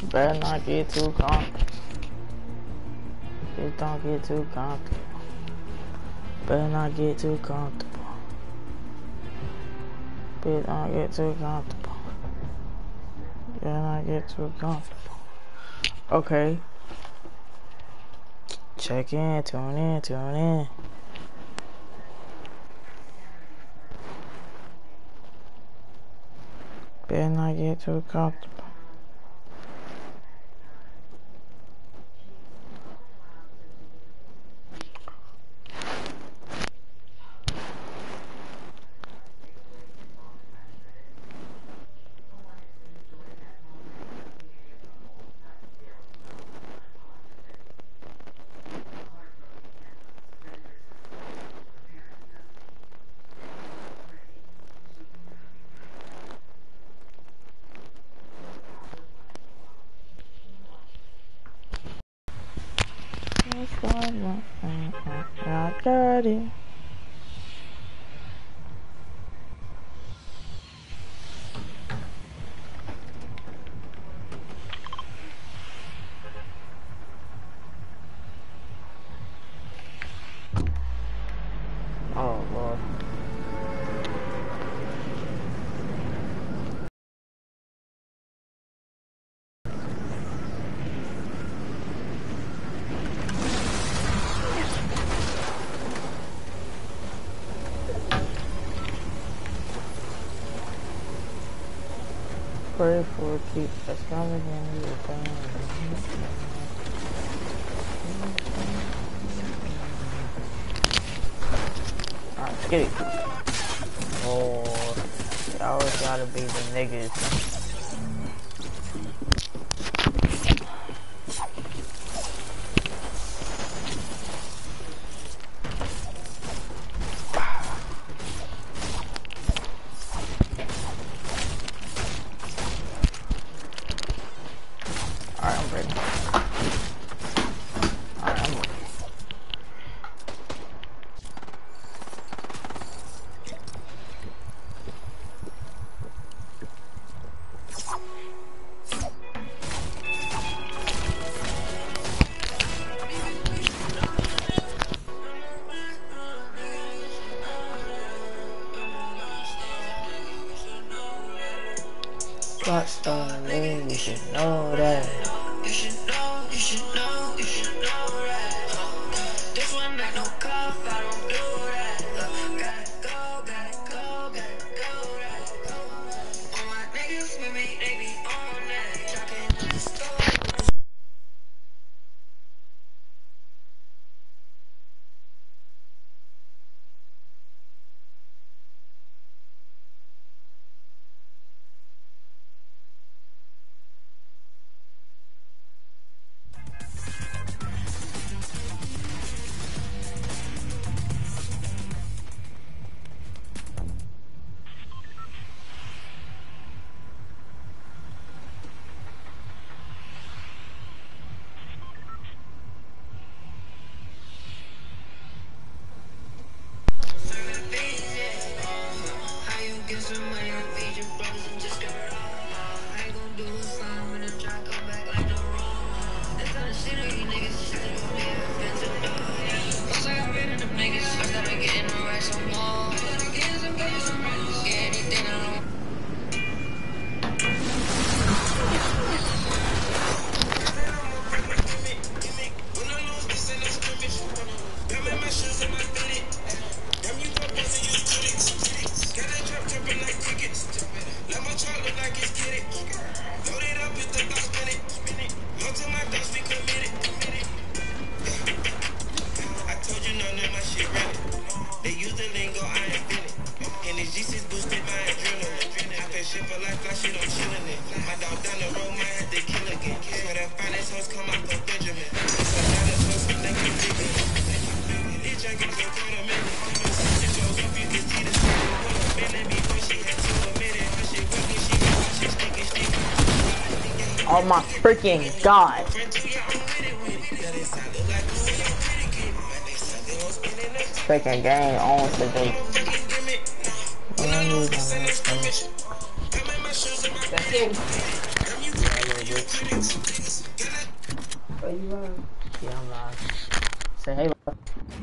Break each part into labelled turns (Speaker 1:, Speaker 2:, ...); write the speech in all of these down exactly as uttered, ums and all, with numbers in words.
Speaker 1: Better not get too comfortable. Just don't get too comfortable. Better not get too comfortable. Better not get too comfortable. Better not get too comfortable. Okay. Check in, tune in, tune in. Better not get too comfortable. Not dirty. Oh Lord. Pray for keep us coming in your family. Alright, let's get it. Oh, it always gotta be the niggas. What's the name? You should know that. You should know, you should know, you should know that. This one ain't no cup, I don't do that. Gotta go, gotta go, gotta go, right. All my niggas with me, they be on that. Talking to the store. Oh my freaking god. Freaking game on today. That's it.
Speaker 2: Are you live?
Speaker 1: Yeah, I'm live. Say hey, live.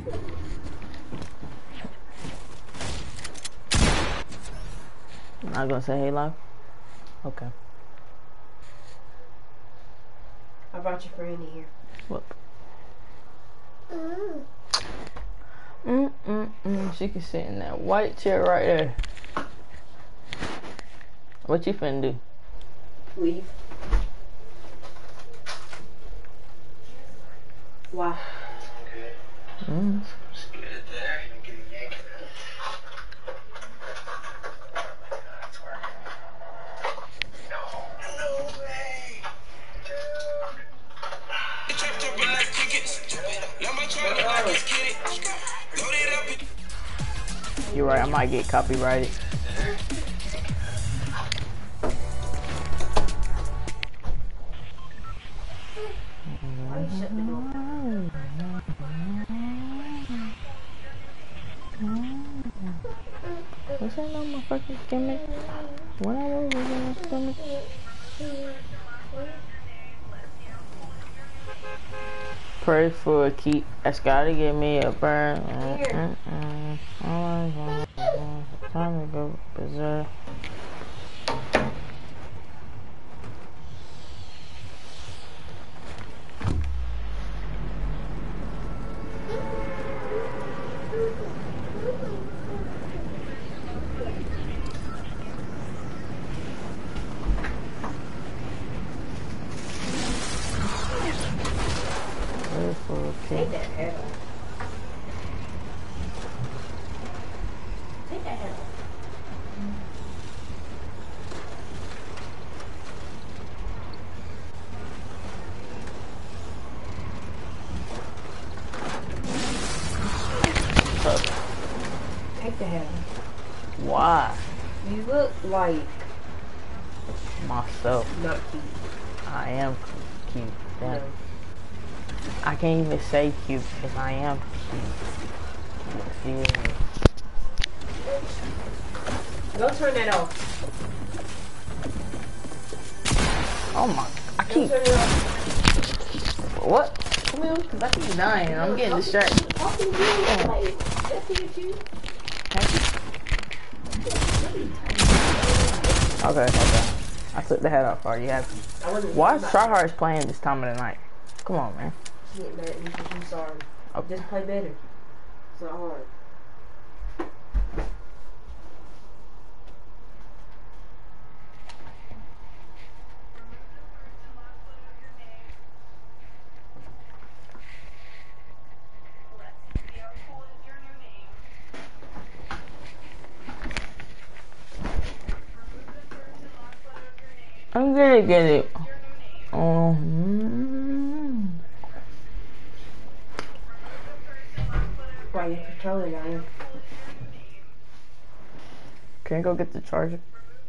Speaker 1: I'm not gonna say hey, live? Okay.
Speaker 2: I brought your friend in here.
Speaker 1: Whoop. Mm, mm, mm. She can sit in that white chair right there. What you finna do?
Speaker 2: Leave. Why?
Speaker 1: Mm. You're right, I might get copyrighted.
Speaker 2: Why you shut the door?
Speaker 1: What's that on my fucking gimmick? When I was in my stomach. Pray for a keep. That's gotta give me a burn. Mm, mm, mm. Time to go berserk. Pray for a
Speaker 2: Take
Speaker 1: keep.
Speaker 2: that head off. Take that head off. Take the head off.
Speaker 1: Why?
Speaker 2: You look like
Speaker 1: Myself.
Speaker 2: not cute.
Speaker 1: I am cute. Damn.
Speaker 2: No.
Speaker 1: I can't even say cute because I am cute. Yeah.
Speaker 2: Go turn that off.
Speaker 1: Oh my! I
Speaker 2: Go
Speaker 1: keep
Speaker 2: turn it off.
Speaker 1: what? Come here, cause I keep dying. I'm getting distracted.
Speaker 2: Talking to you, like, that's it, you.
Speaker 1: Okay, okay. I took the head off. Are you happy?
Speaker 2: I wasn't
Speaker 1: Why is
Speaker 2: about-
Speaker 1: Tryhard's playing this time of the night? Come on, man.
Speaker 2: She ain't mad at me because I'm sorry.
Speaker 1: Okay.
Speaker 2: Just play better. It's not hard.
Speaker 1: I'm gonna get it. Oh. Mm.
Speaker 2: Why you controlling I am?
Speaker 1: Can I go get the charger?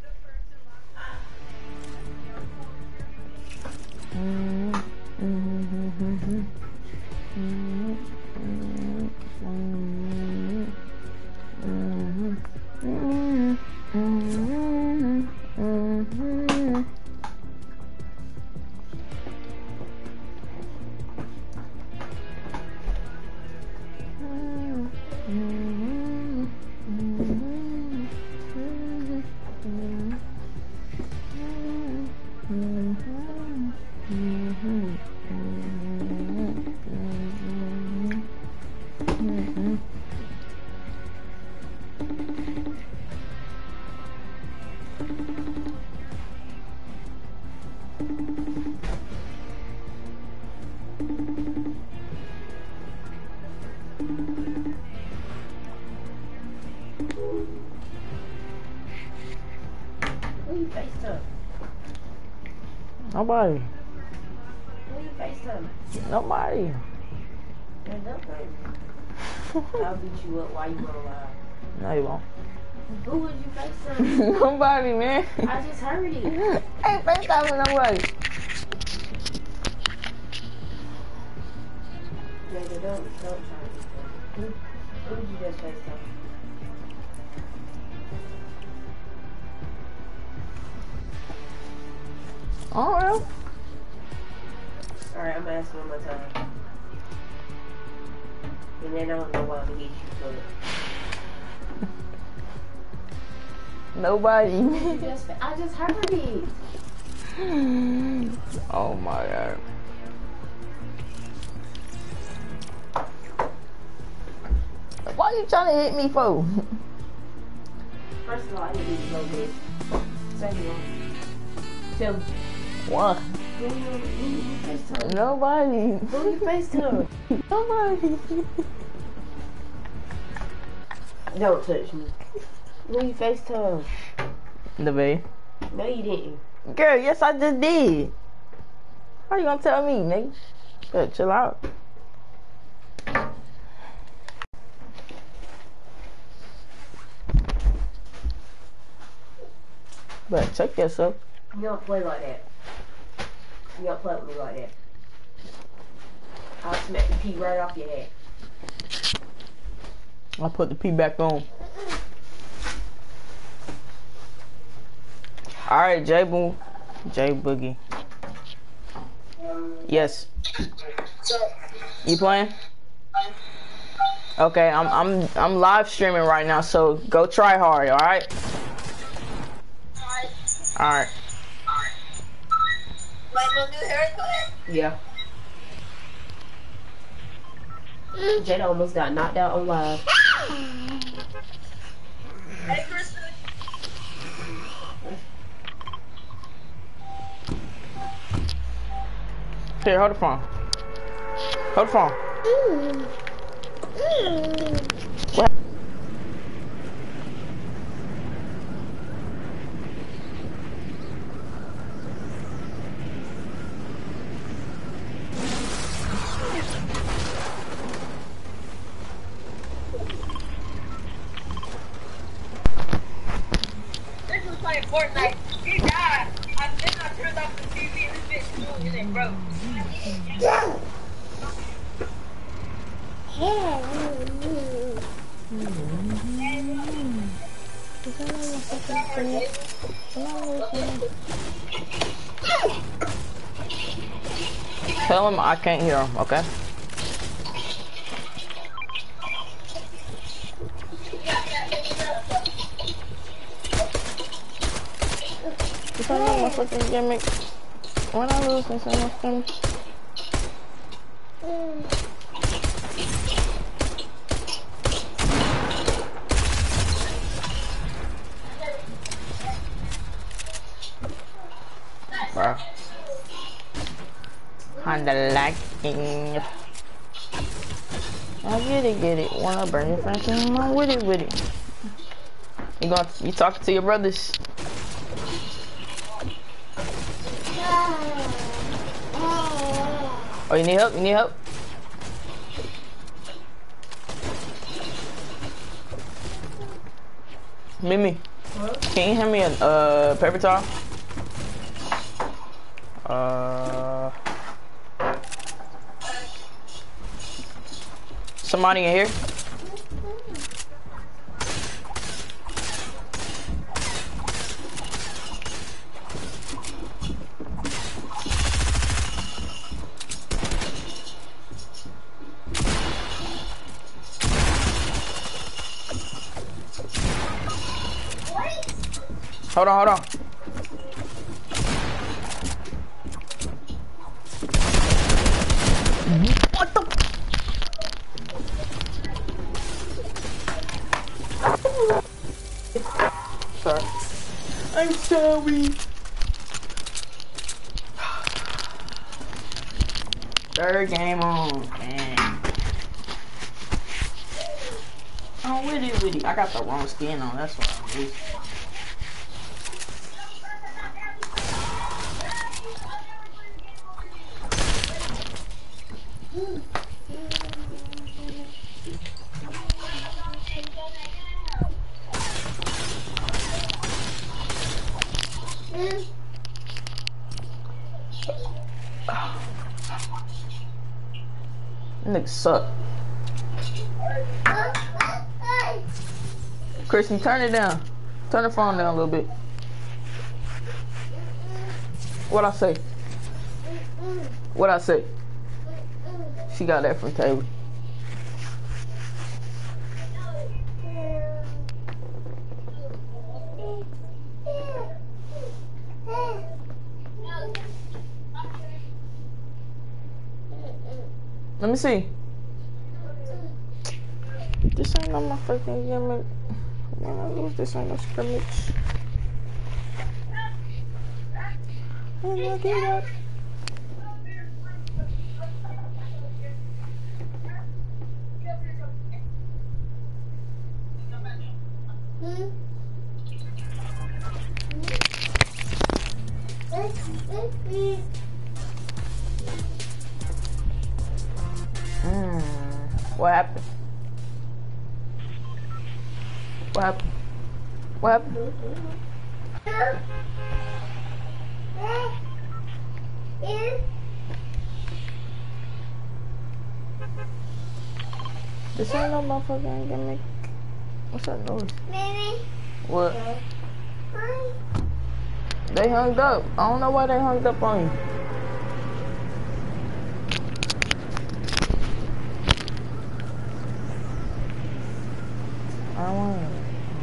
Speaker 1: Mm, mm, mm, mm, mm, mm, mm, mm, mm, mm, mm, mm.
Speaker 2: Who you FaceTime?
Speaker 1: Nobody.
Speaker 2: Who you FaceTime?
Speaker 1: Nobody.
Speaker 2: There's nothing. I'll beat you up while you on live.
Speaker 1: No, you won't.
Speaker 2: Who would you FaceTime?
Speaker 1: Nobody, man.
Speaker 2: I just heard it.
Speaker 1: Ain't FaceTime with nobody.
Speaker 2: Yeah, they don't, don't try to do that. Who would you just FaceTime?
Speaker 1: I don't know.
Speaker 2: Alright, I'm gonna ask one more time. And then I don't know why I'm gonna hit you for it.
Speaker 3: Nobody.
Speaker 2: You just, I just heard it.
Speaker 3: Oh my god. Why you trying to hit me for?
Speaker 2: First of all, I didn't even know this. Second one. Tell me.
Speaker 3: What?
Speaker 2: Who you, who you FaceTime?
Speaker 3: Nobody.
Speaker 2: Who you FaceTime?
Speaker 3: Nobody.
Speaker 2: Don't touch me. Who you FaceTime?
Speaker 3: The babe.
Speaker 2: No, you didn't.
Speaker 3: Girl, yes I just did. How you gonna tell me, nigga? Better chill out. But check yourself.
Speaker 2: You don't play like that. You don't play with me like that. I'll smack the pee right off your head.
Speaker 3: I'll put the P back on. Alright, J Boo. J Boogie. Yes. You playing? Okay, I'm I'm I'm live streaming right now, so go try hard, alright? Alright.
Speaker 1: My little new haircut?
Speaker 2: Yeah. Jada almost got knocked out on live.
Speaker 1: Hey, Kristen.
Speaker 3: Here, hold the phone. Hold the phone. What?
Speaker 1: This was playing Fortnite. He died. I think I turned off the T V and this bitch flew and it broke.
Speaker 3: Tell him I can't hear him, okay? If I know my fucking gimmick, when I lose this, I'm not gonna. Bro. Kinda lacking. I get it, get it. Wanna bring your friends in? I'm with it, with it. You going? You talking to your brothers? Oh, you need help? You need help? Mimi, huh? Can you hand me a uh, paper towel? Uh, somebody in here? Hold on, hold on. What the? Sorry. I'm sorry. Third game on, man. Oh, with it, with it. I got the wrong skin on. That's why I'm losing. Niggas suck. Kristen, turn it down. Turn the phone down a little bit. What I say? What I say? She got that from Taylor. Let me see. This ain't no motherfucking gimmick. Man, I lose this ain't no scrimmage. Look at that. Hmm. What happened? What happened? What happened? This ain't no motherfucking gimmick. What's that noise?
Speaker 4: Baby.
Speaker 3: What?
Speaker 4: Hi.
Speaker 3: They hung up. I don't know why they hung up on you. I don't want it.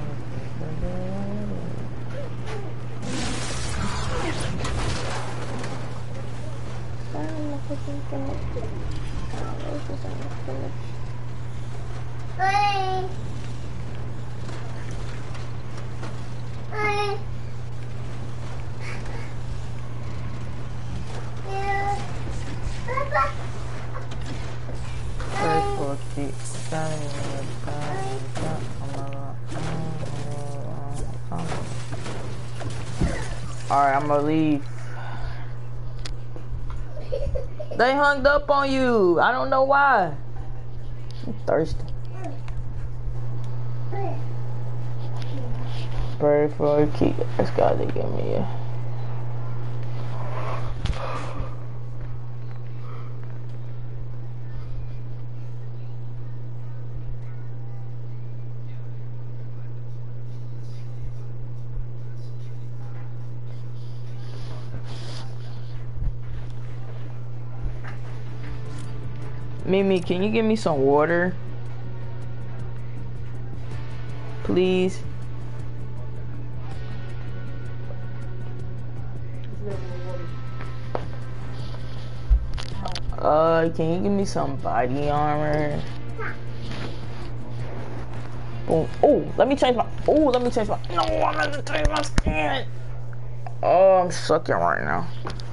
Speaker 4: Hi. Hi. Yeah. Papa.
Speaker 3: Alright, I'm gonna leave. They hung up on you. I don't know why. I'm thirsty. Pray for a key. That's gotta give me a. Mimi, can you give me some water? Please. Uh, can you give me some body armor? Boom. Oh, let me change my. Oh, let me change my. No, I'm gonna change my skin. Oh, I'm sucking right now.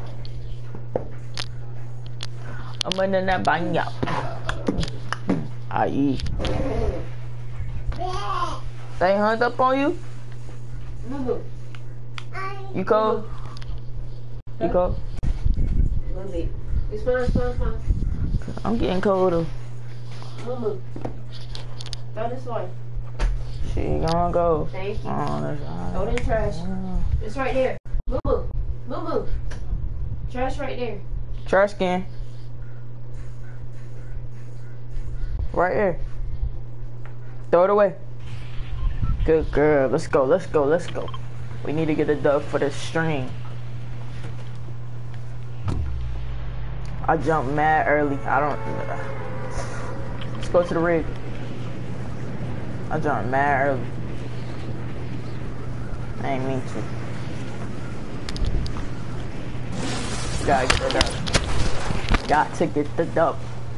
Speaker 3: I'm gonna not bang up. I eat. They hung up on you? You cold? You cold?
Speaker 2: It's fine, it's fine, it's fine.
Speaker 3: I'm getting colder.
Speaker 2: Moo-moo. Go this way.
Speaker 3: She gonna go.
Speaker 2: Thank you.
Speaker 3: Oh, that's all
Speaker 2: Throw it in the trash.
Speaker 3: right.
Speaker 2: It's right there. Moo-moo. Moo-moo. Trash right there.
Speaker 3: Trash can. Right here. Throw it away. Good girl. Let's go, let's go, let's go. We need to get a dub for this stream. I jumped mad early. I don't. Let's go to the rig. I jumped mad early. I ain't mean to. Gotta get the dub. Got to get the dub.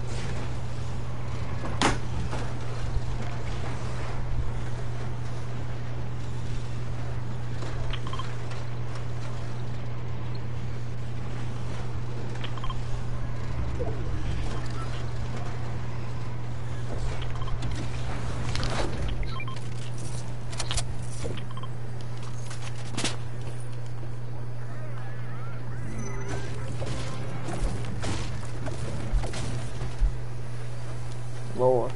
Speaker 3: Lord.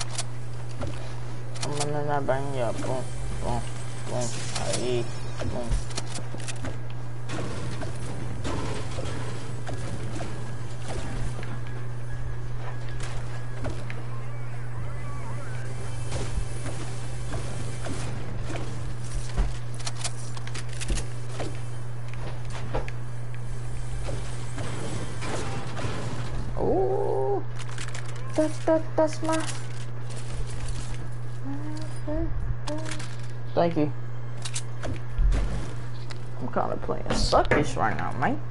Speaker 3: I'm gonna not bang you up. Boom, boom, boom. Ahí, boom. That's that. That's my. Thank you. I'm kind of playing suckish right now, man.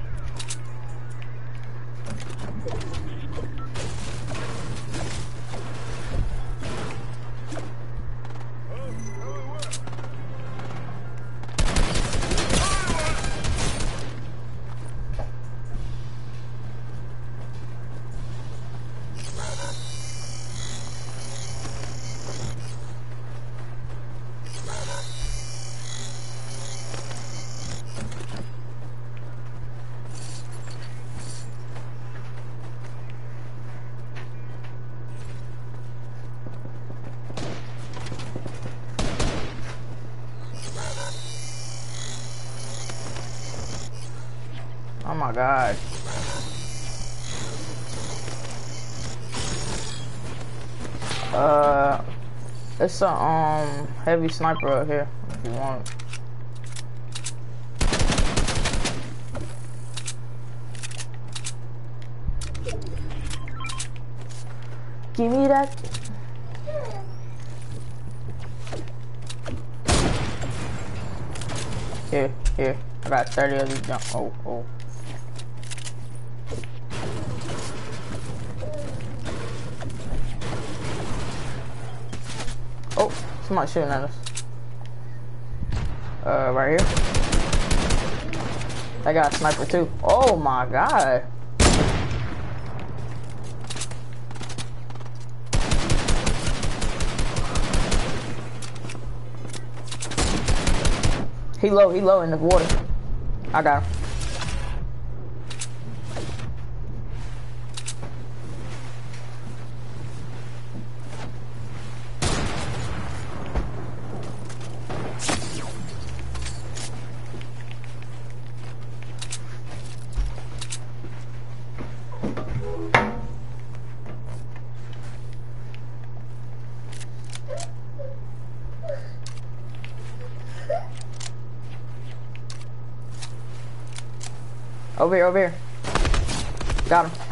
Speaker 3: Oh my god. Uh, it's a um heavy sniper up here if you want. Give me that. Here, here. I got thirty of these jump. Oh, oh. Oh, somebody shooting at us. Uh, right here. I got a sniper too. Oh my god. He low, he low in the water. I got him. Over here, over here. Got him.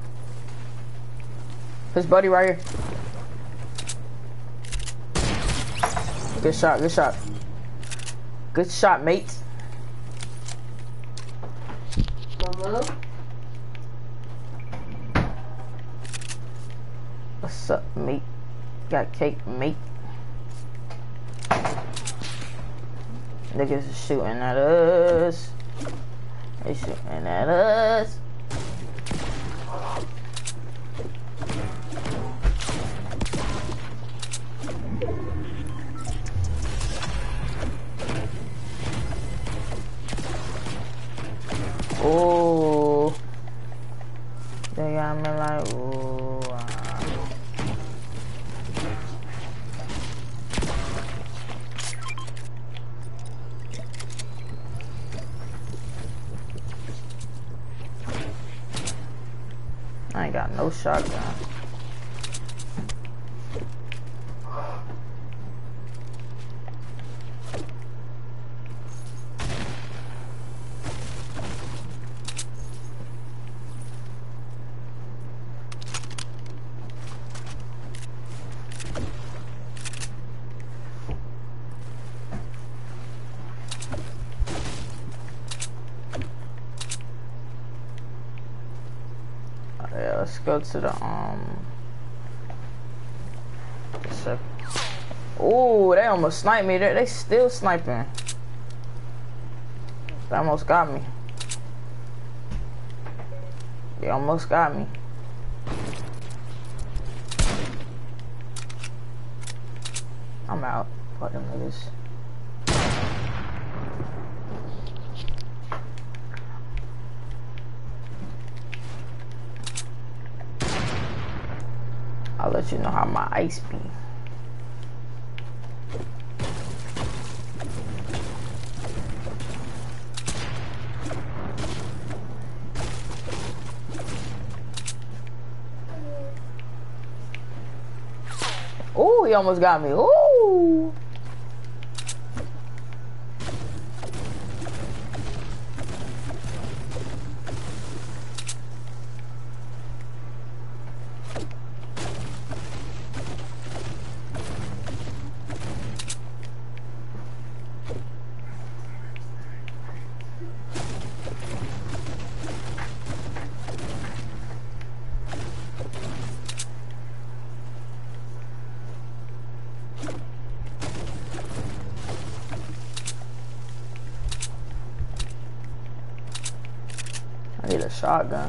Speaker 3: His buddy right here. Good shot, good shot. Good shot, mate.
Speaker 2: Mama.
Speaker 3: What's up, mate? Got cake, mate. Niggas is shooting at us. They shooting at us. Oh, they got me like, oh. I ain't got no shotgun. Yeah, let's go to the um. Oh, they almost sniped me. They they still sniping. They almost got me. They almost got me. I'm out. Fuck them niggas. I'll let you know how my ice be. Ooh, he almost got me. Ooh. shotgun.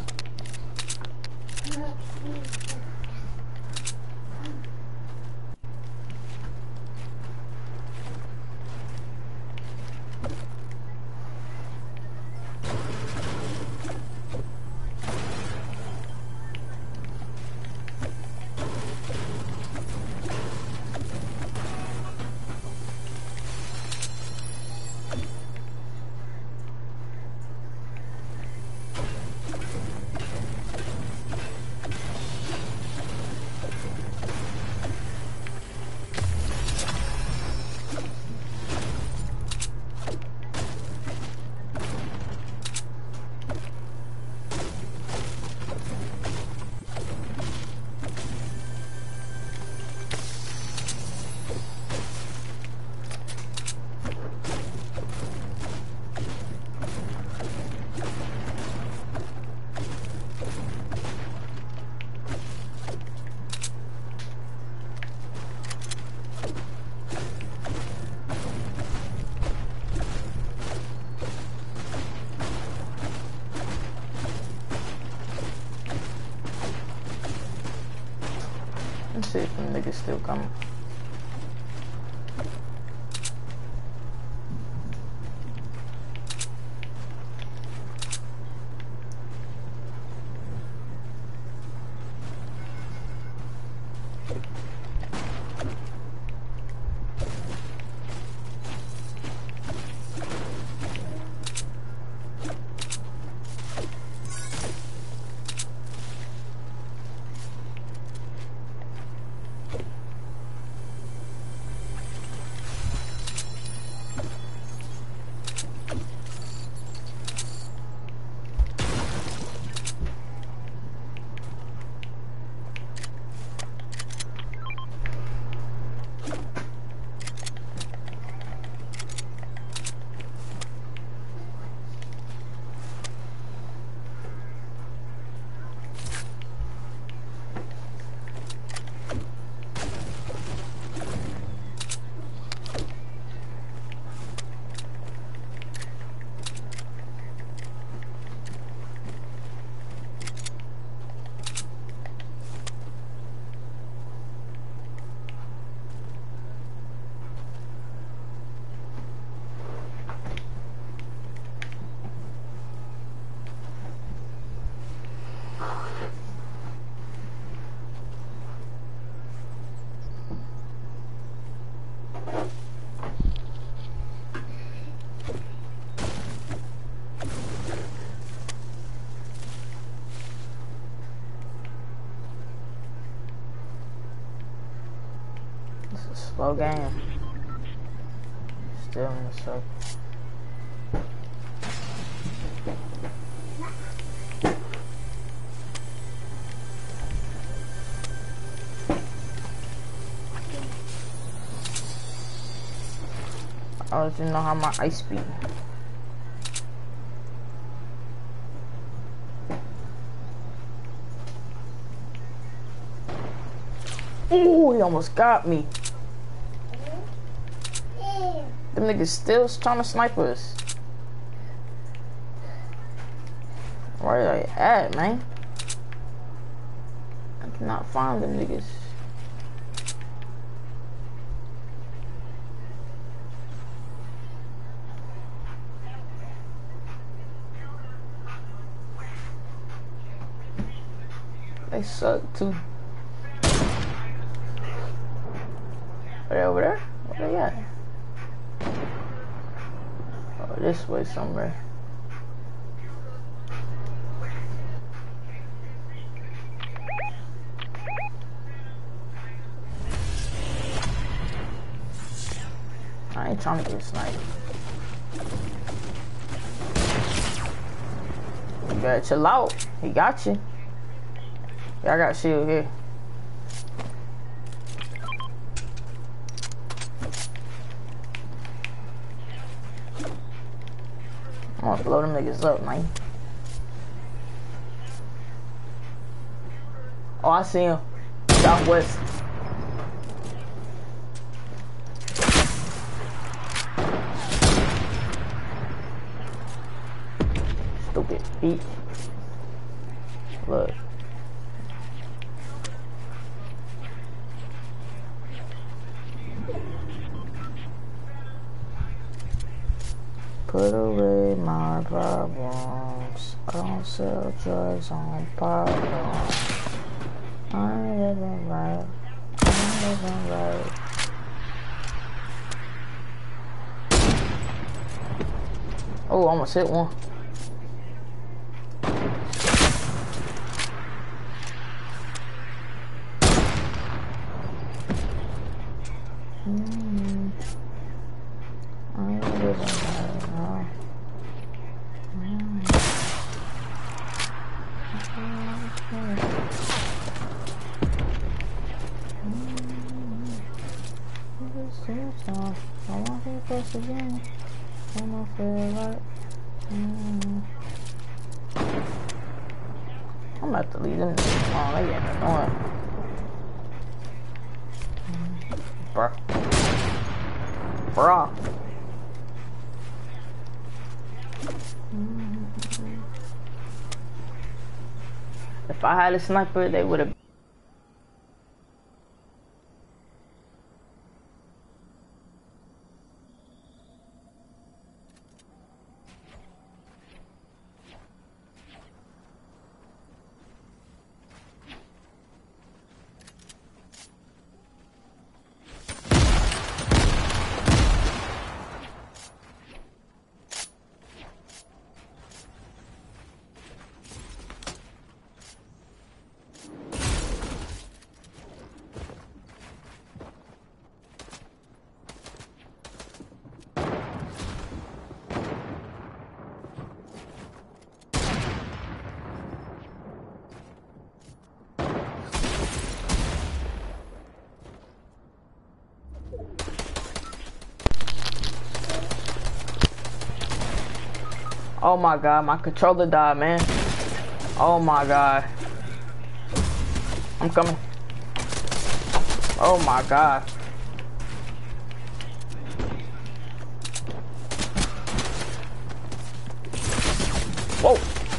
Speaker 3: Let's see if them niggas still coming. Slow game. Still in the circle. I don't even know how my ice speed. Ooh, he almost got me. Them niggas still trying to snipe us. Where are they at, man? I cannot find them niggas. They suck too. Are they over there? Where they at? Oh, this way somewhere. I ain't trying to get sniped. You better chill out. He got you. Yeah, I got shield here. I'm gonna blow them niggas up, man. Oh, I see him. Southwest. Stupid beat. Look. Put away my problems. I don't sell drugs on problems. I ain't living right. I ain't living right. Oh, I almost hit one. Mm. I ain't living right now. Mm. Mm. I want to be close again. I don't feel right. Mm. I'm about to leave them. Oh, they getting annoying. Bruh. Bruh. If I had a sniper, they would have. Oh my god, my controller died, man. Oh my god. I'm coming. Oh my god. Whoa.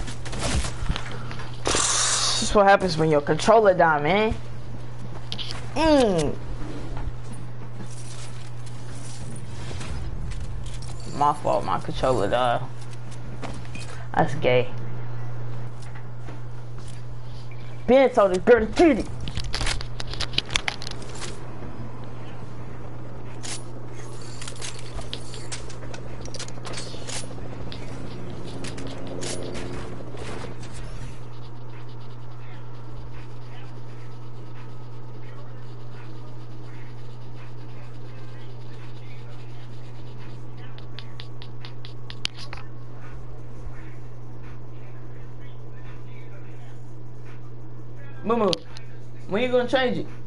Speaker 3: This is what happens when your controller die, man. Mmm. My fault, my controller died. That's gay. Ben told this girl to get it. Moo, when you gonna change it?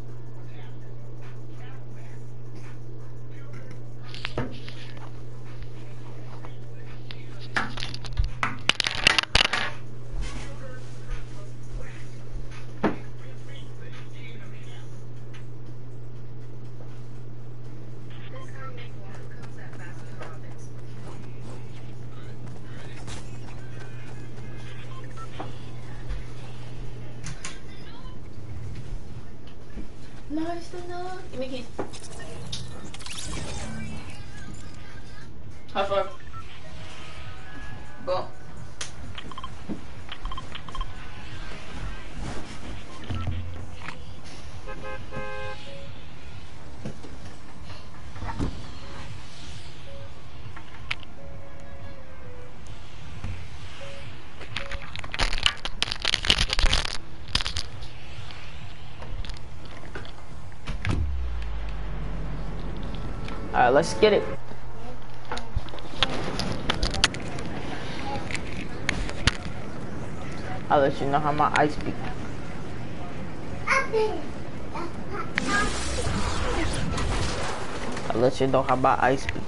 Speaker 1: Nice enough. Give me a kiss. High five. Boom.
Speaker 3: Alright, let's get it. I'll let you know how my ice be. I'll let you know how my ice be.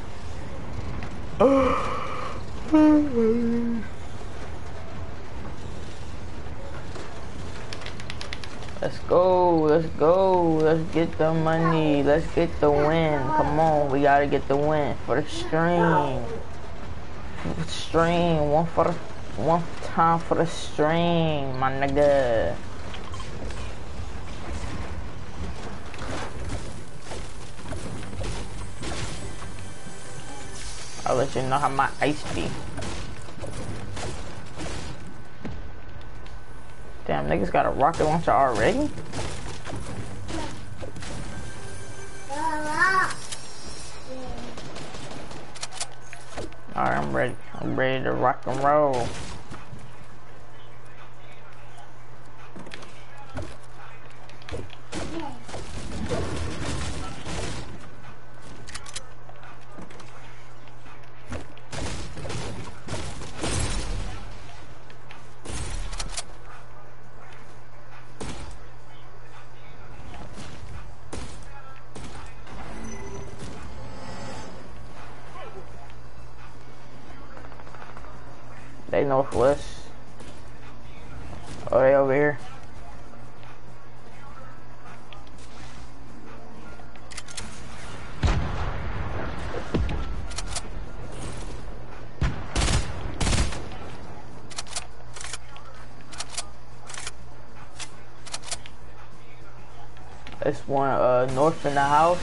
Speaker 3: Let's go, let's go, let's get the money, let's get the win. Come on, we gotta get the win for the stream. Stream, one for the One time for the stream, my nigga. I'll let you know how my ice be. Damn, niggas got a rocket launcher already? Alright, I'm ready. I'm ready to rock and roll. They northwest. Oh, they over here. It's one uh north in the house.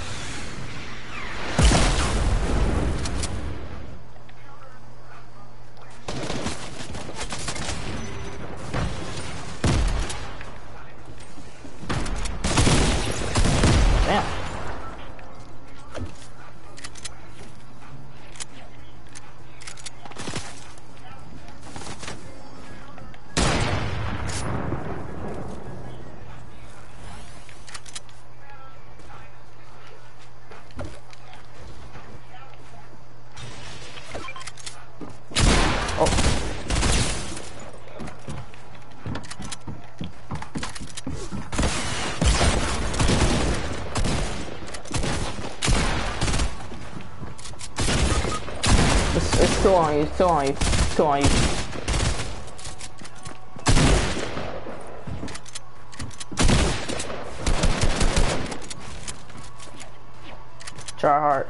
Speaker 3: Two on you, two on you, two on you. Try hearts.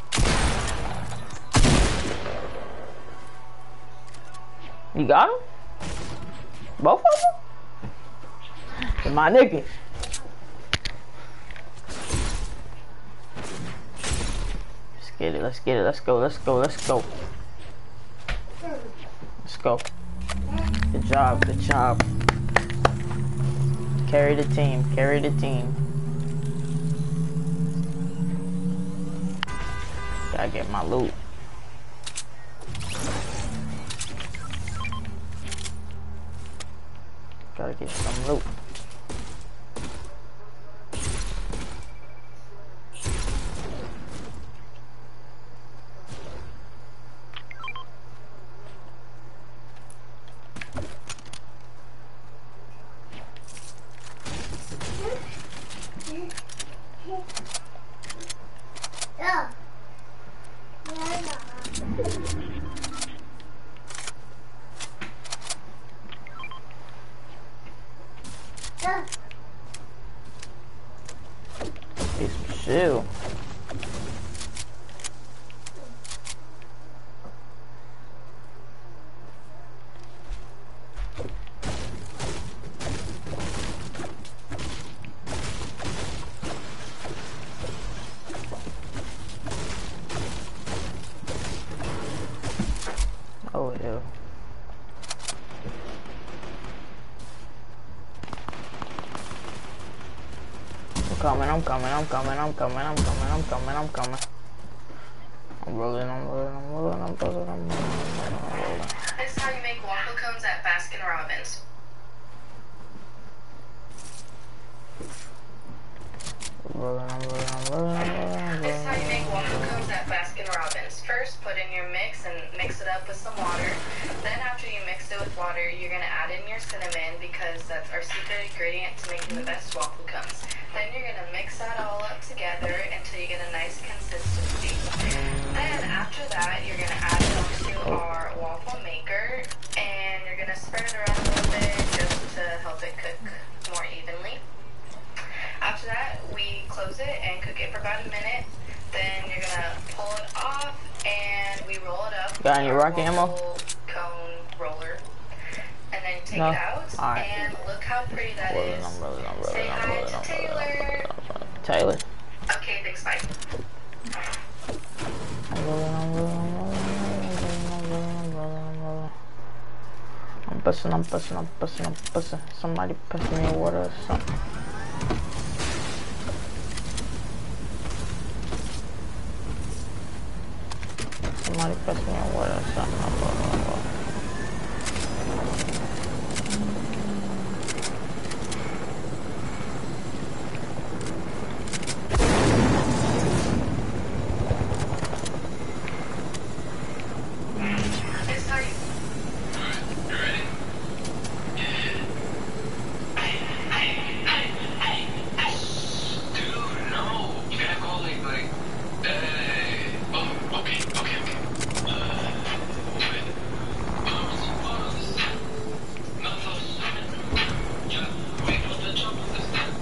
Speaker 3: You got him? Both of them? My niggas. Let's get it, let's get it, let's go, let's go, let's go. Let's go. Good job, good job. Carry the team, carry the team. Gotta get my loot. Gotta get some loot. Ew. Oh, ew. I'm coming, I'm coming, I'm coming, I'm coming, I'm coming, I'm coming, I'm coming. I'm rolling, I'm rolling, I'm rolling, I'm rolling, I'm rolling, I'm rolling.
Speaker 1: This is how you make waffle cones at Baskin Robbins.
Speaker 3: I'm rolling, I'm rolling, I'm rolling, I'm rolling, I'm rolling.
Speaker 1: This is how you make waffle cones at Baskin Robbins. First, put in your mix and mix it up with some water. Then after you mix it with water, you're gonna add in your cinnamon because that's our secret ingredient to making the best waffle cones. Then you're gonna mix that all up together until you get a nice consistency. Then after that, you're gonna add it onto our waffle maker and you're gonna spread it around a little bit just to help it cook more evenly. After that, we close it and cook it for about a minute. Then you're gonna pull it off and we roll it up.
Speaker 3: Got any rocket ammo?
Speaker 1: Cone roller. take
Speaker 3: No?
Speaker 1: it out,
Speaker 3: Alright.
Speaker 1: and look how pretty that
Speaker 3: Rolling,
Speaker 1: is.
Speaker 3: I'm rolling, I'm rolling,
Speaker 1: Say
Speaker 3: I'm
Speaker 1: hi
Speaker 3: rolling,
Speaker 1: to
Speaker 3: I'm rolling, I'm
Speaker 1: Taylor.
Speaker 3: rolling, I'm rolling. Taylor.
Speaker 1: Okay, thanks, bye.
Speaker 3: I'm rolling, I'm rolling, I'm rolling, I'm rolling, I'm rolling, I'm rolling, I'm rolling. I'm busting, I'm busting, I'm busting, I'm busting. Somebody pass me water or something. Somebody pass me water or something. I'm rolling, I'm rolling.
Speaker 1: It's how you...
Speaker 5: You ready? Dude, no. You gotta go like, like, hey. Oh, okay, okay, okay. Uh, wait. Photos, photos. Not photos. Yeah, wait for the jump this time.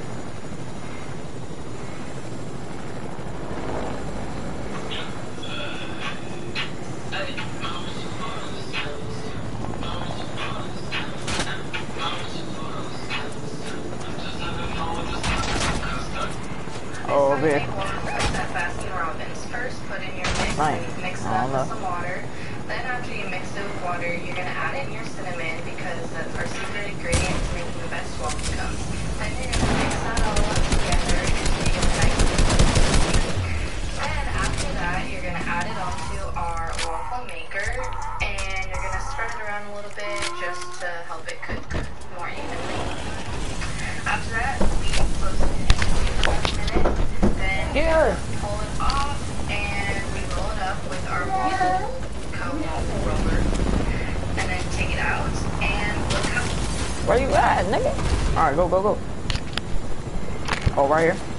Speaker 5: Yeah. Uh, hey, photos, photos. Photos, photos. Photos, photos. I'm just having fun with this stuff.
Speaker 3: Oh,
Speaker 1: This
Speaker 3: okay.
Speaker 1: Sunday warm comes at Baskin Robbins. First, put in your mix
Speaker 3: Nice.
Speaker 1: and mix it
Speaker 3: I
Speaker 1: up
Speaker 3: don't
Speaker 1: with
Speaker 3: know.
Speaker 1: some water. Then after you mix it with water, you're going to add in your cinnamon because that's our secret ingredient to making the best waffle cones. Then you're going to mix that all up together until you get a nice Then after that, you're going to add it onto our waffle maker and you're going to spread it around a little bit just to help it cook more evenly. After that, we close it in for about a minute. Then
Speaker 3: Yeah.
Speaker 1: pull it off and we roll it up with our waffle cone roller. And then take it out and look how...
Speaker 3: Where you at, nigga? Alright, go, go, go. Oh, right here.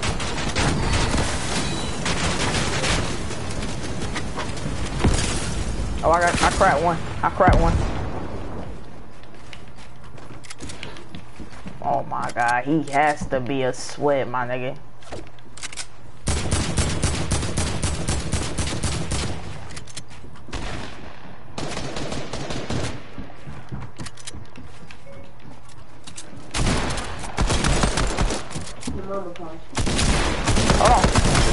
Speaker 3: Oh, I got, I cracked one. I cracked one. Oh my god, he has to be a sweat, my nigga.
Speaker 2: The mama punch.
Speaker 3: Hold on.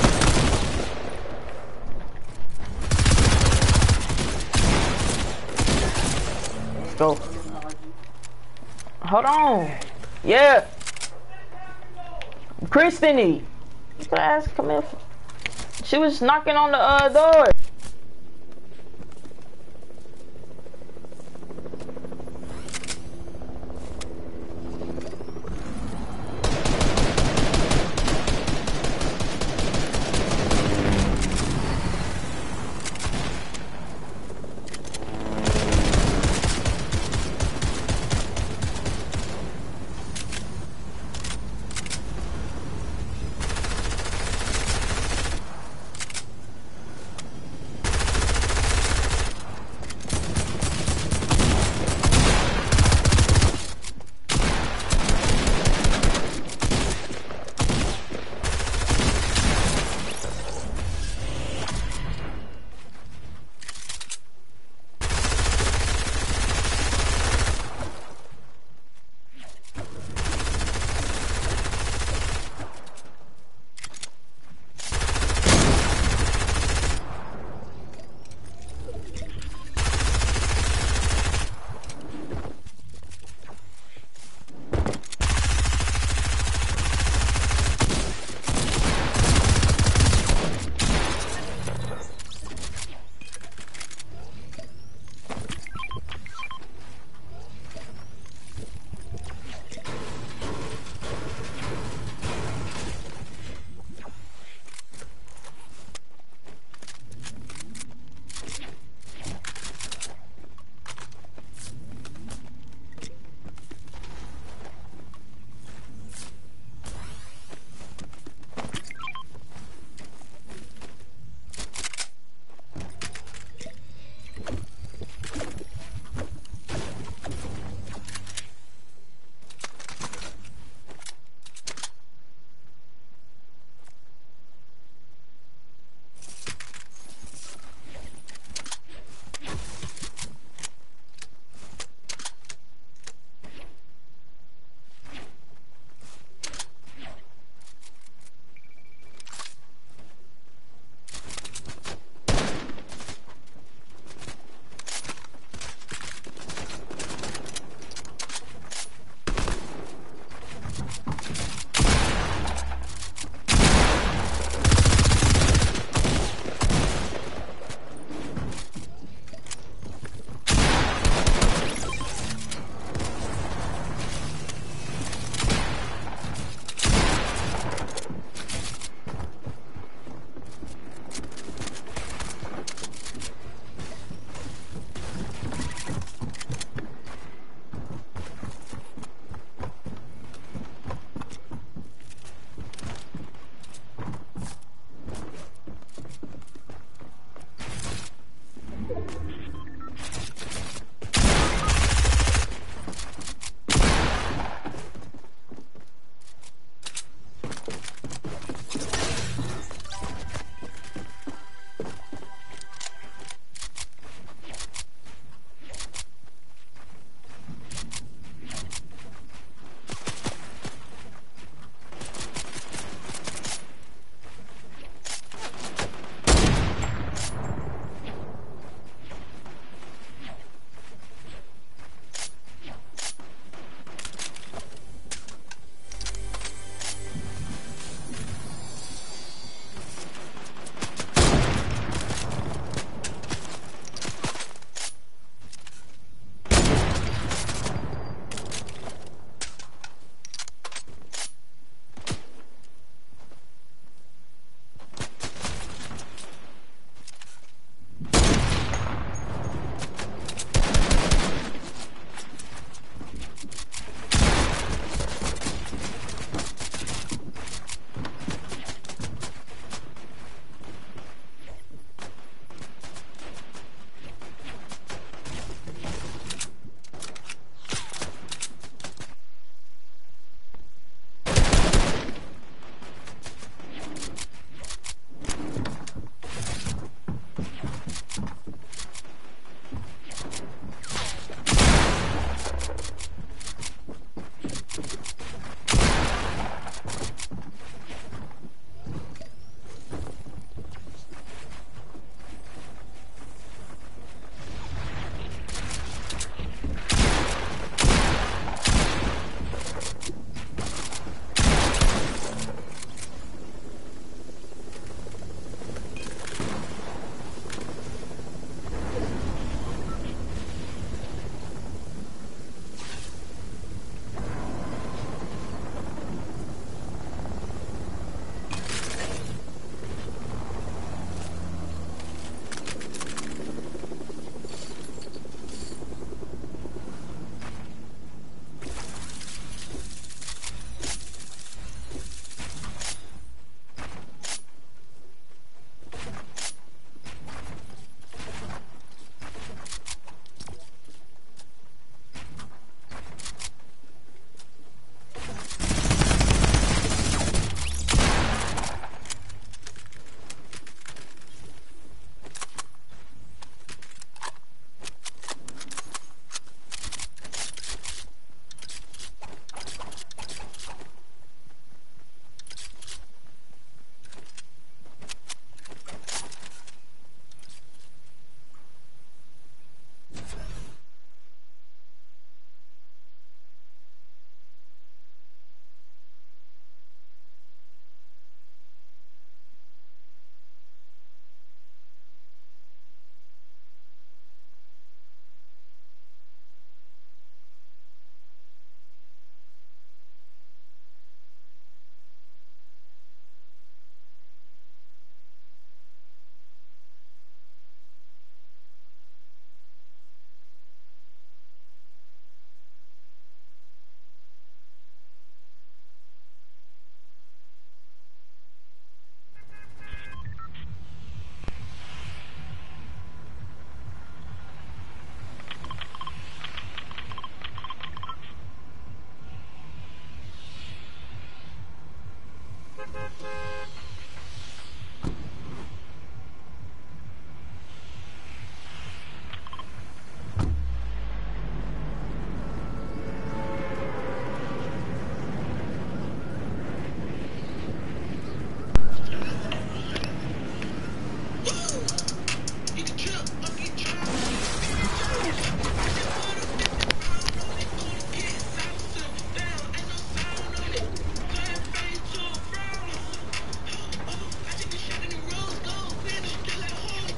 Speaker 3: Let's go. Hold on. Yeah. Christine. Look at ass come in. She was knocking on the uh, door.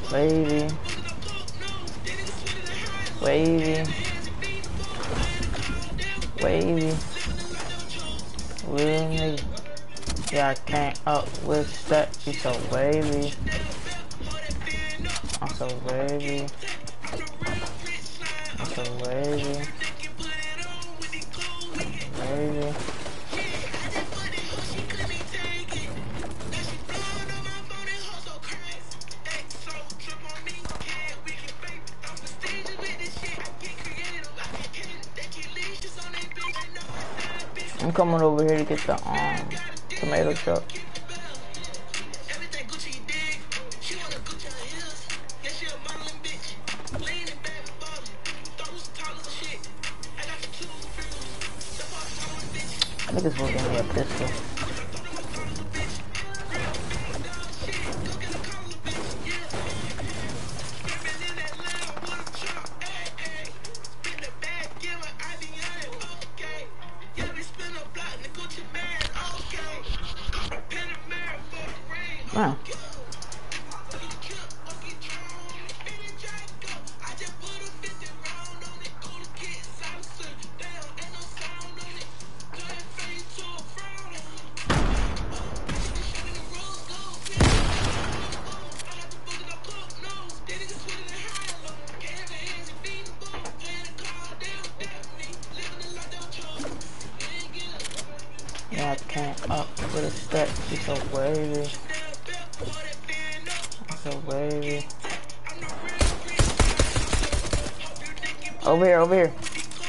Speaker 3: Wavy. Wavy. Wavy. Real nigga. Yeah, I came up with set. You so wavy. I'm so wavy. I'm so wavy. Wavy. I'm coming over here to get the um tomato truck. Niggas will give me a pistol. Man. Yeah, I came up with a step. She's so wavy. So wavy. Over here, over here.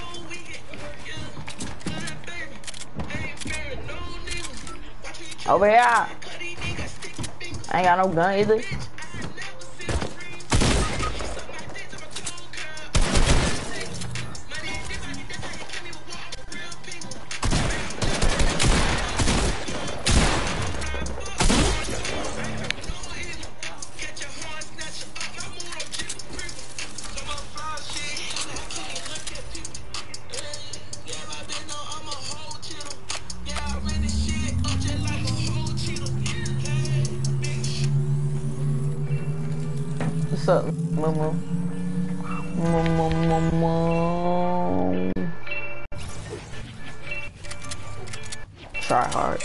Speaker 3: Over here. I ain't got no gun either. What's up, Momo? Momo. Try hard.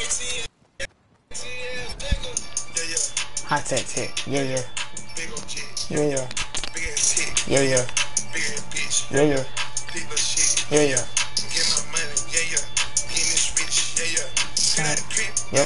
Speaker 3: Hot tech tech. Yeah, yeah. Yeah, yeah. Yeah, yeah. Yeah, yeah. Yeah, yeah. Yep.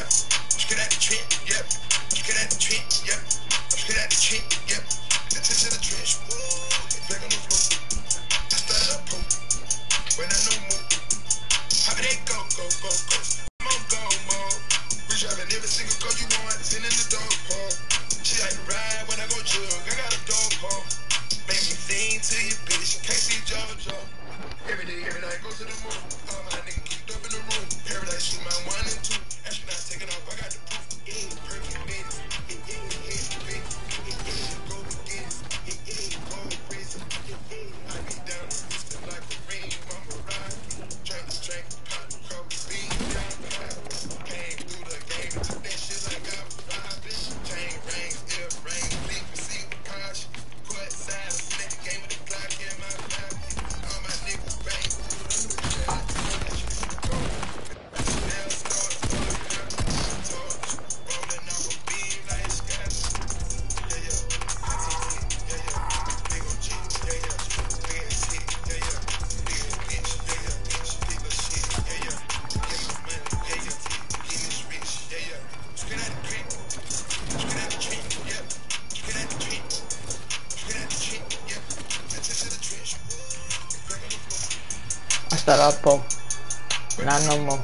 Speaker 3: Start up, po. Not no more.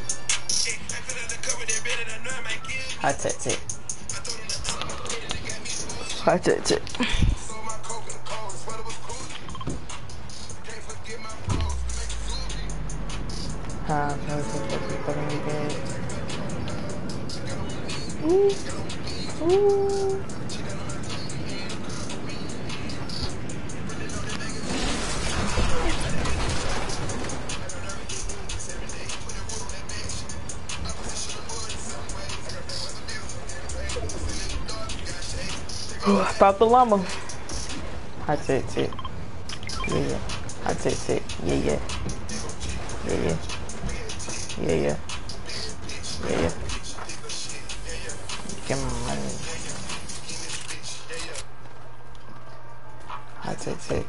Speaker 3: Hot tech tech. Hot tech tech. Ah, no, it's fucking good. Ooh. Ooh. Stop the llama. Hot tick tick. Yeah, yeah. Hot tick tick. Yeah, yeah. Yeah, yeah. Yeah, yeah. Yeah, yeah. Give me money. Hot tick tick.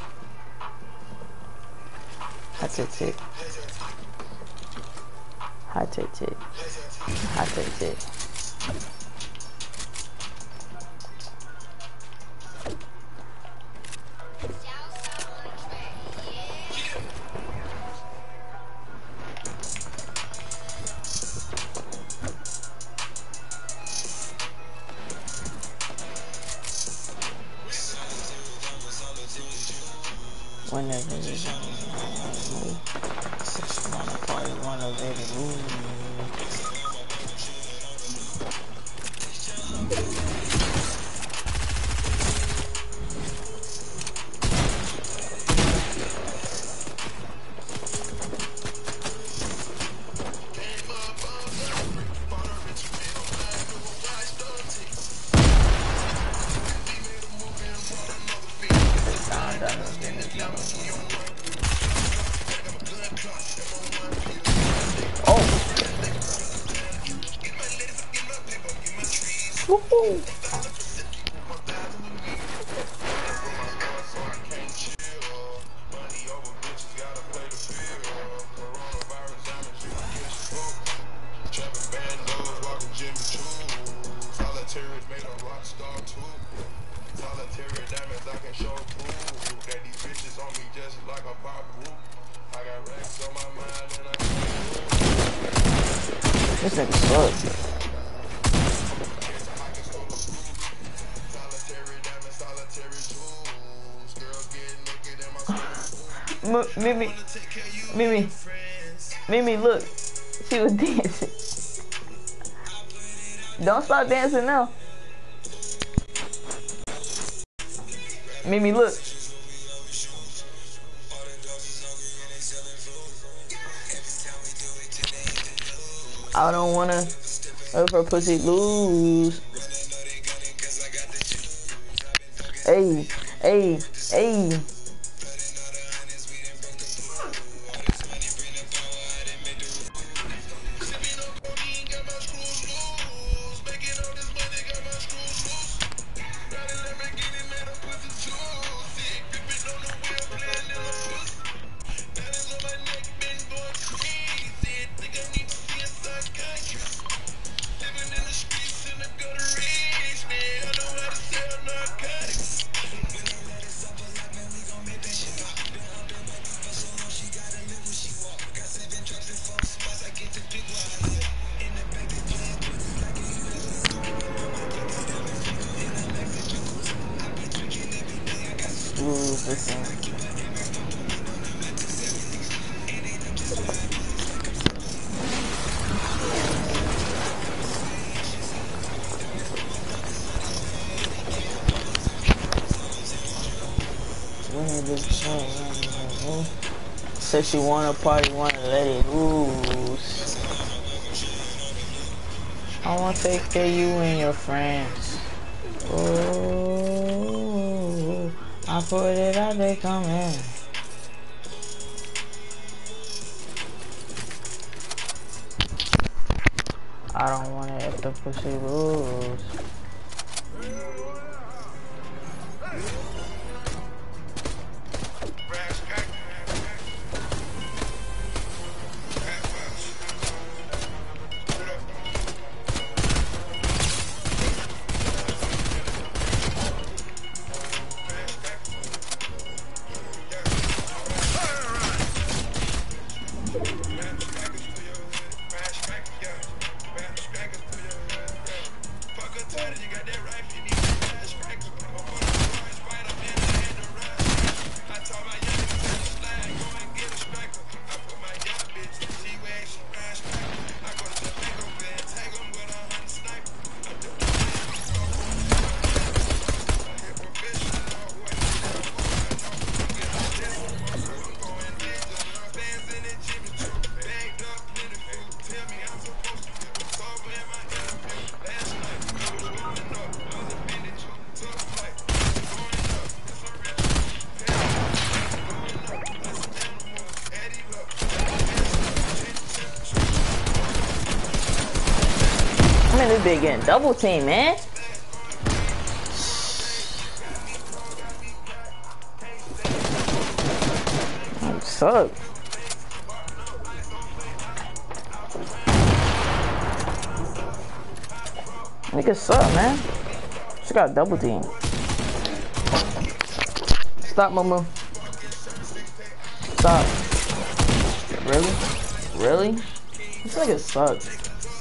Speaker 3: Hot tick tick. Hot tick tick. Hot tick tick. Whenever you wanna party, wanna baby move. Woohoo! This nigga sucks. Mimi, Mimi, Mimi, look, she was dancing. Don't stop dancing now. Mimi, look. I don't wanna let her pussy lose. Hey, hey, hey. Lose, listen. Said she wanna party, wanna let it loose. I wanna take care of you and your friends. Oh, I put it out, they come in. I don't wanna let the pussy loose. been getting double team, man. You suck. Nigga suck, man. She got double team. Stop, Momo. Stop. Really? Really? This nigga sucks.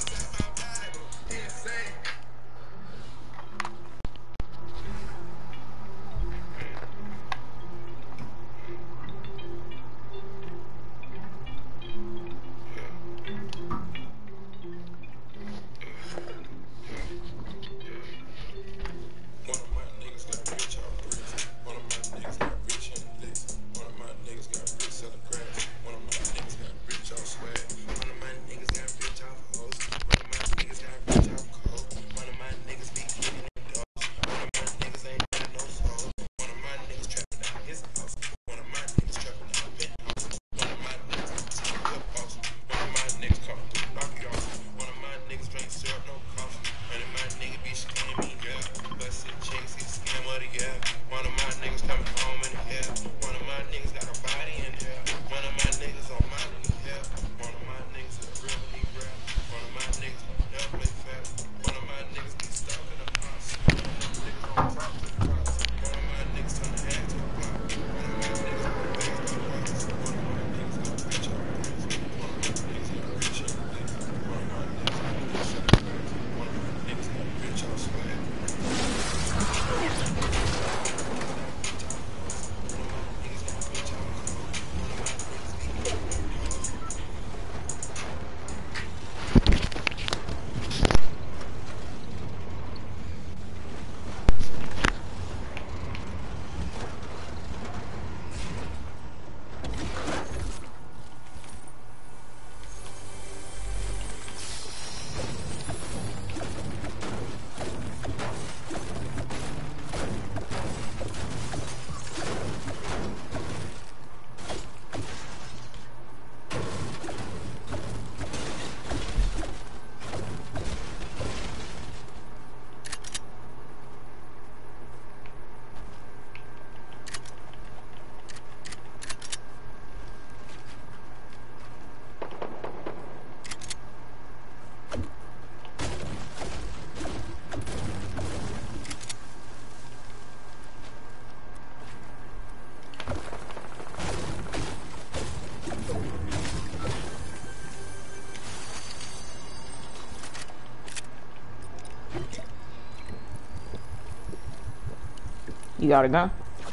Speaker 3: You got a gun?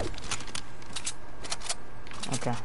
Speaker 3: Okay.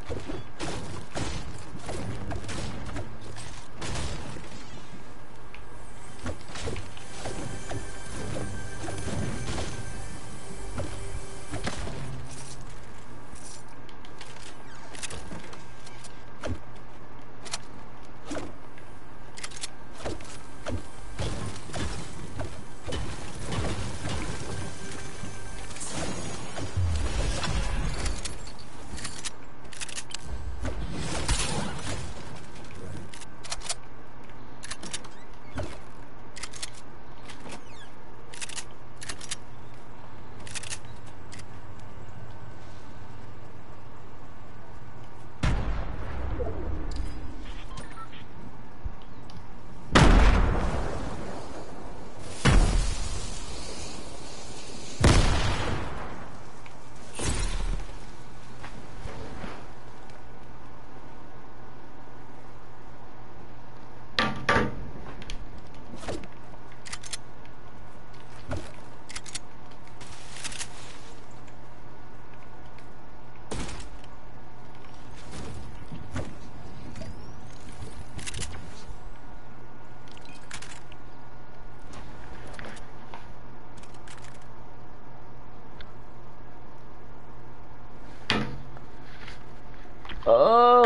Speaker 3: Oh.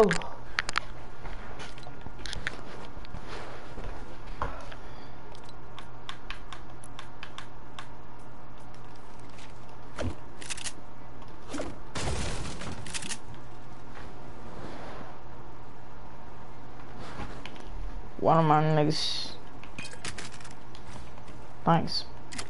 Speaker 3: One of my niggas. Thanks.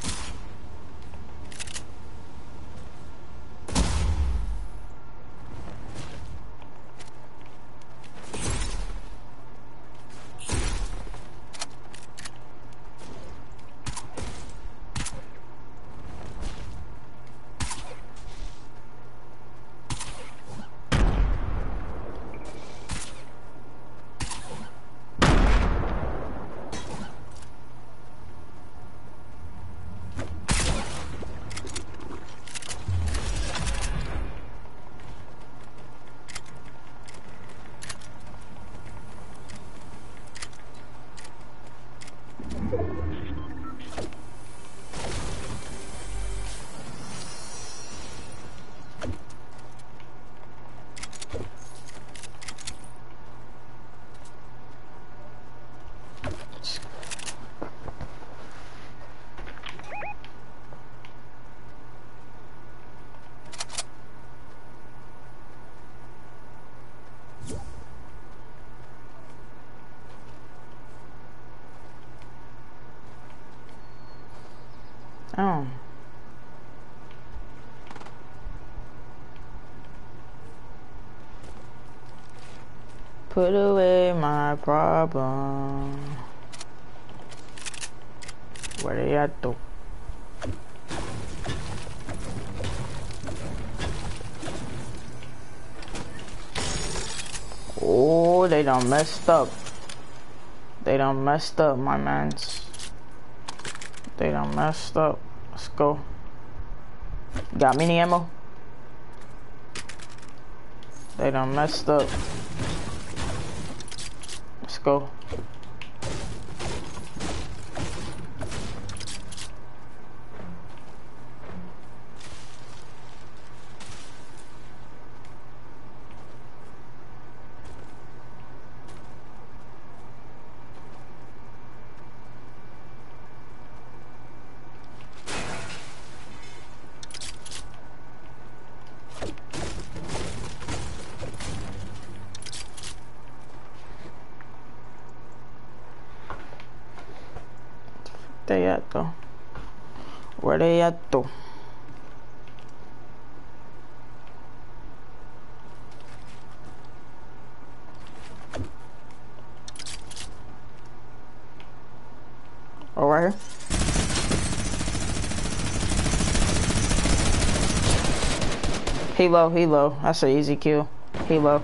Speaker 3: Oh. Put away my problem. Where they at though? Oh, they done messed up. They done messed up, my mans. They done messed up. Let's go. Got mini ammo? They done messed up. Let's go. They at though? Where they at though? Oh, right here. He low, he low. That's an easy kill. He low.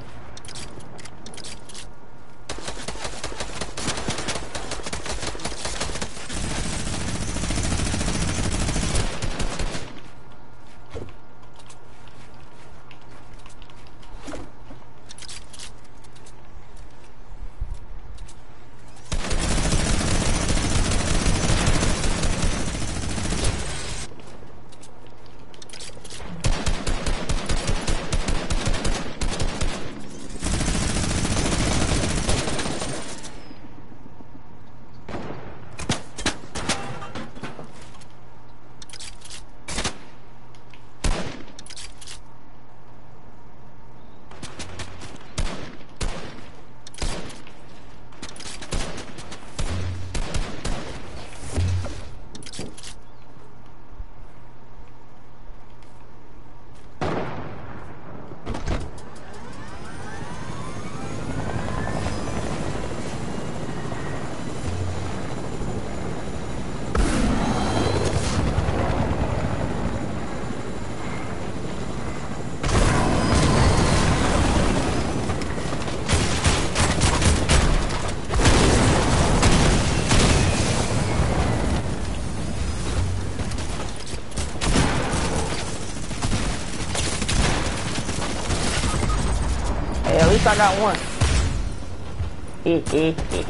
Speaker 3: At least I got one. Eh, eh, eh.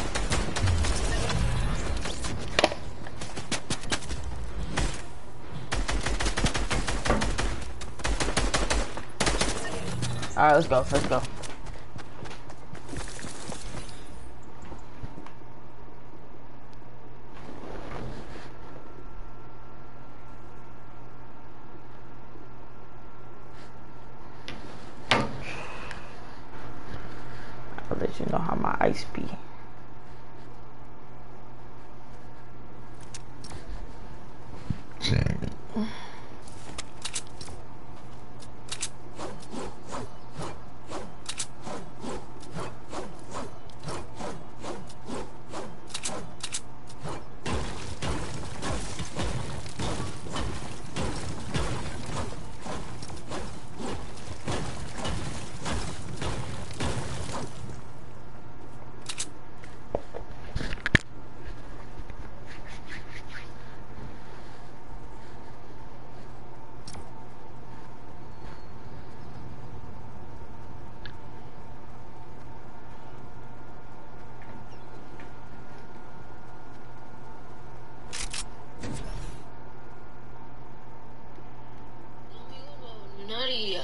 Speaker 3: Alright, let's go, let's go. I'll let you know how my ice be.
Speaker 1: lunaria.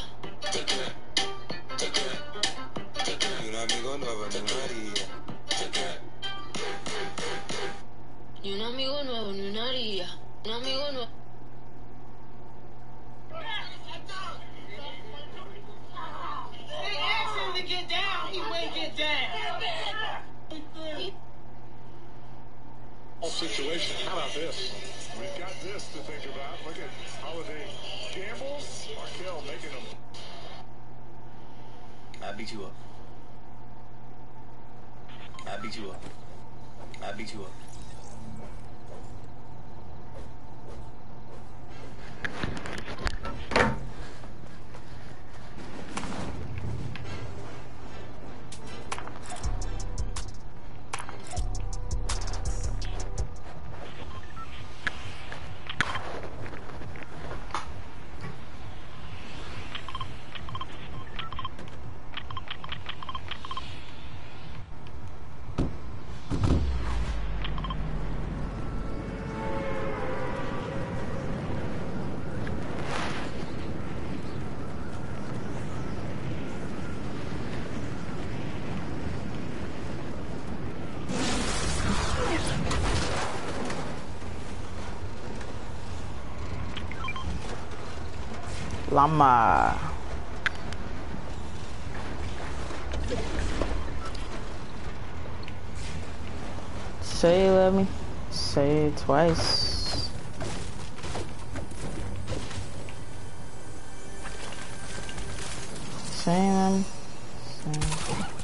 Speaker 6: Y un amigo nuevo en una haría.
Speaker 1: Y un amigo nuevo en una haría. Un amigo nuevo.
Speaker 7: They asked him to get down, he wouldn't get down.
Speaker 8: Situation. How about this? We've got this to think about. Look at Holiday gambles. Markel making them.
Speaker 5: I beat you up. I beat you up. I beat you up.
Speaker 3: Llama. Say you love me. Say it twice. Say you love me. Say it.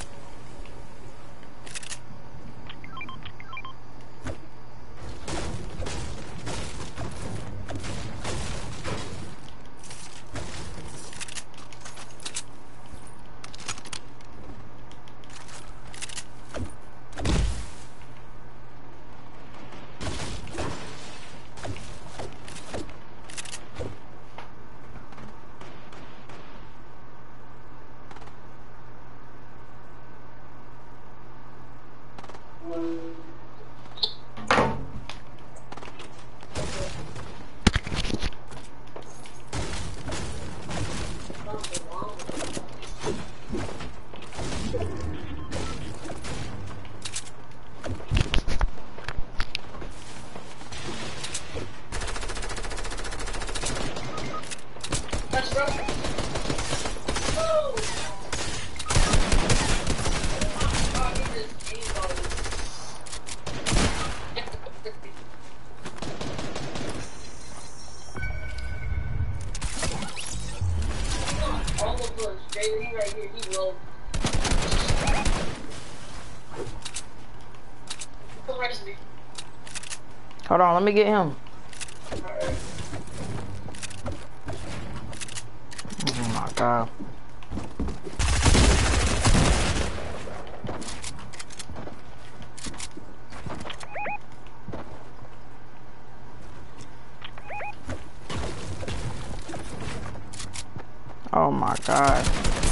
Speaker 7: Let's go. Right here, he will.
Speaker 3: Hold on, let me get him.
Speaker 7: Alright.
Speaker 3: Oh my god. Oh my god.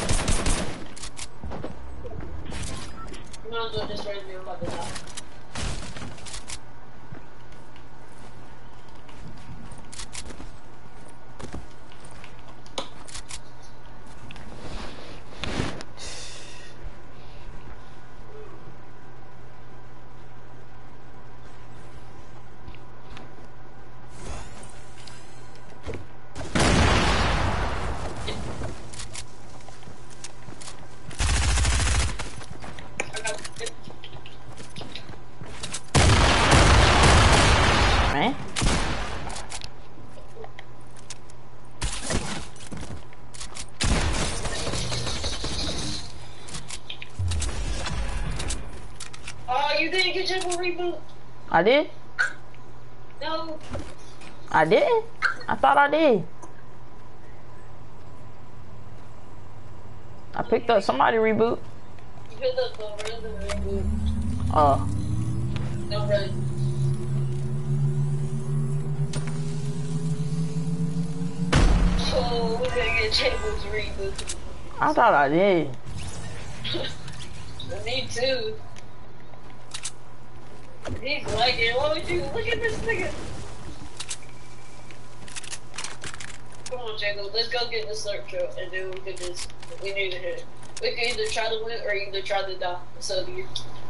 Speaker 7: You might as well just raise me about this house.
Speaker 3: Man.
Speaker 7: Oh, you didn't get your reboot?
Speaker 3: I did?
Speaker 7: No.
Speaker 3: I didn't? I thought I did. I picked up somebody reboot.
Speaker 7: You picked up the random reboot.
Speaker 3: Oh.
Speaker 7: No, really. So, we're gonna get Chambers reboot.
Speaker 3: I thought I did.
Speaker 7: Me too. He's like it. What would you look at this nigga? Come on
Speaker 9: Jacob, let's go get the slurp truck, and then we can just, we need to hit. We can either try to win or either try to die. So do you.